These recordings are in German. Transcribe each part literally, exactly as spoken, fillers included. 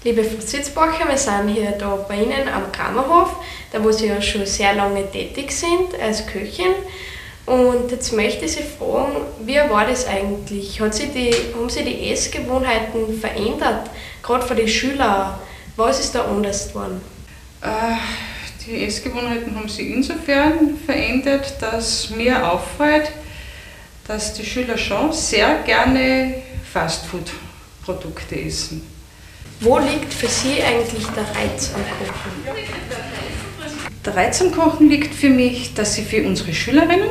Liebe Frau Sitzbacher, wir sind hier da bei Ihnen am Kammerhof, da wo Sie ja schon sehr lange tätig sind als Köchin. Und jetzt möchte ich Sie fragen, wie war das eigentlich? Hat sich die, haben sich die Essgewohnheiten verändert, gerade für die Schüler? Was ist da anders geworden? Äh, die Essgewohnheiten haben sich insofern verändert, dass mir auffällt, dass die Schüler schon sehr gerne Fastfood-Produkte essen. Wo liegt für Sie eigentlich der Reiz am Kochen? Der Reiz am Kochen liegt für mich, dass ich für unsere Schülerinnen,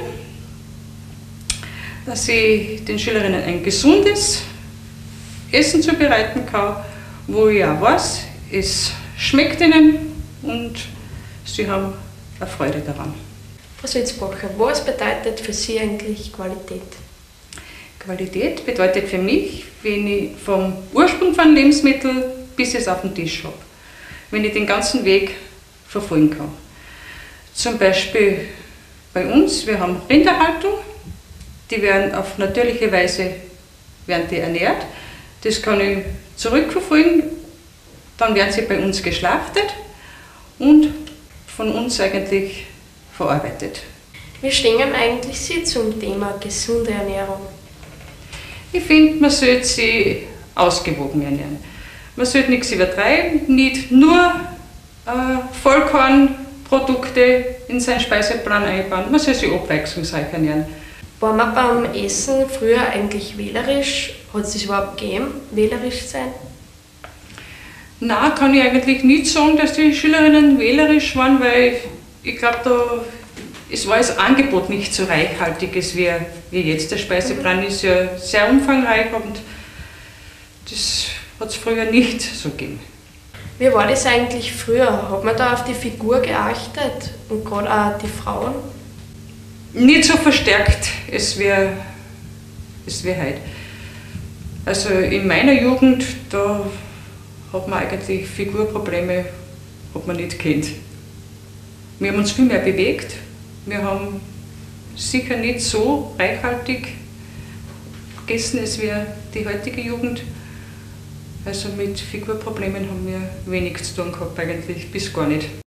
dass ich den Schülerinnen ein gesundes Essen zubereiten kann, wo ich auch weiß, es schmeckt ihnen und sie haben eine Freude daran. Frau Sitzbacher, was bedeutet für Sie eigentlich Qualität? Qualität bedeutet für mich, wenn ich vom Ursprung von Lebensmitteln bis es auf den Tisch habe, wenn ich den ganzen Weg verfolgen kann. Zum Beispiel bei uns, wir haben Rinderhaltung, die werden auf natürliche Weise werden die ernährt. Das kann ich zurückverfolgen, dann werden sie bei uns geschlachtet und von uns eigentlich verarbeitet. Wie stehen eigentlich Sie zum Thema gesunde Ernährung? Ich finde, man sollte sich ausgewogen ernähren. Man sollte nichts übertreiben, nicht nur äh, Vollkornprodukte in seinen Speiseplan einbauen, man soll sich abwechslungsreich ernähren. War man beim Essen früher eigentlich wählerisch? Hat es das überhaupt gegeben, wählerisch sein? Nein, kann ich eigentlich nicht sagen, dass die Schülerinnen wählerisch waren, weil ich, ich glaube, da es war das Angebot nicht so reichhaltiges wie, wie jetzt. Der Speiseplan ist ja sehr umfangreich und das hat es früher nicht so gegeben. Wie war das eigentlich früher? Hat man da auf die Figur geachtet und gerade auch die Frauen? Nicht so verstärkt, es wäre es wär heute. Also in meiner Jugend, da hat man eigentlich Figurprobleme hat man nicht kennt. Wir haben uns viel mehr bewegt. Wir haben sicher nicht so reichhaltig gegessen, als wir die heutige Jugend. Also mit Figurproblemen haben wir wenig zu tun gehabt, eigentlich bis gar nicht.